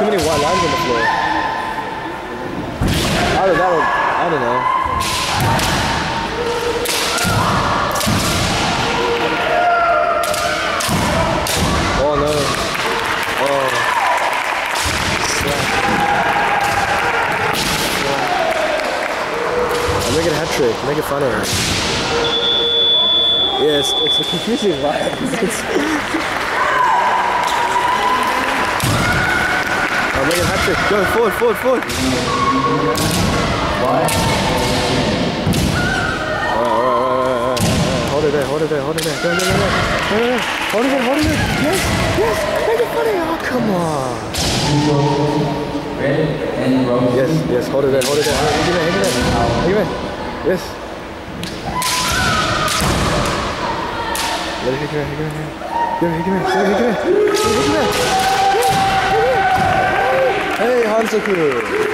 too many white lines on the floor. Either that or, I don't know. Oh no. Oh. Slap. I'll make it a hat trick. Make it funner. Yeah, it's a confusing vibe. I'll make it a hat trick. Go forward, forward, forward. Alright. Hold it there, hold it there, hold it there. Go, go, go, go. Hold it there, hold it there. Yes, yes. Make it funny. Oh, come on. Red and rose. Yes, yes. Hold it there, hold it there. Hang it there, hang it there. Hang it there. Yes. Let it hit you, hit you, hit you. Hit you, hit you, hit you. Hey, Hansaku.